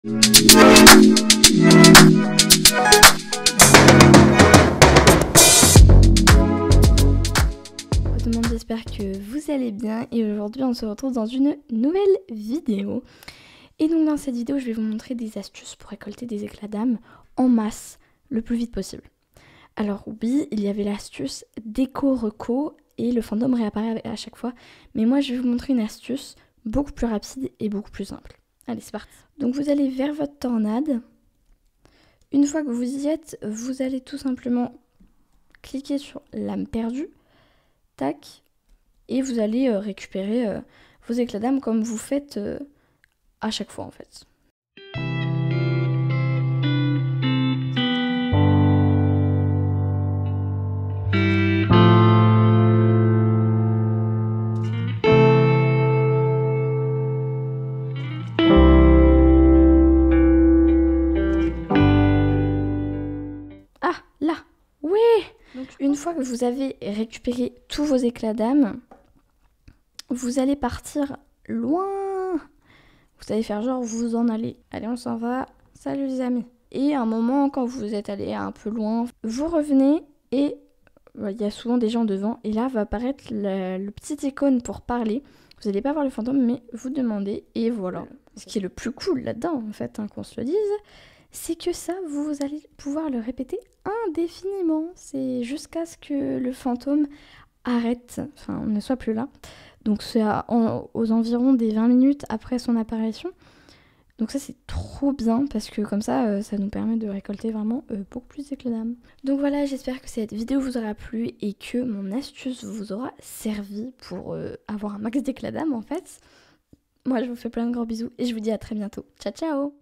Tout le monde, j'espère que vous allez bien et aujourd'hui on se retrouve dans une nouvelle vidéo. Et donc dans cette vidéo je vais vous montrer des astuces pour récolter des éclats d'âme en masse le plus vite possible. Alors oui, il y avait l'astuce déco-reco et le fantôme réapparaît à chaque fois, mais moi je vais vous montrer une astuce beaucoup plus rapide et beaucoup plus simple. Allez, c'est parti. Donc vous allez vers votre tornade. Une fois que vous y êtes, vous allez tout simplement cliquer sur l'âme perdue. Tac. Et vous allez récupérer vos éclats d'âme comme vous faites à chaque fois en fait. Ah, là! Oui! Donc, une fois que vous avez récupéré tous vos éclats d'âme, vous allez partir loin. Vous allez faire genre vous en allez. Allez, on s'en va. Salut les amis. Et à un moment, quand vous êtes allé un peu loin, vous revenez et il y a souvent des gens devant. Et là va apparaître le petit icône pour parler. Vous n'allez pas voir le fantôme, mais vous demandez. Et voilà. Ce qui est le plus cool là-dedans, en fait, qu'on se le dise, c'est que ça, vous allez pouvoir le répéter indéfiniment. C'est jusqu'à ce que le fantôme arrête, enfin ne soit plus là. Donc c'est aux environs des 20 minutes après son apparition. Donc ça c'est trop bien parce que comme ça, ça nous permet de récolter vraiment beaucoup plus d'éclats d'âme. Donc voilà, j'espère que cette vidéo vous aura plu et que mon astuce vous aura servi pour avoir un max d'éclats d'âme en fait. Moi je vous fais plein de gros bisous et je vous dis à très bientôt. Ciao ciao!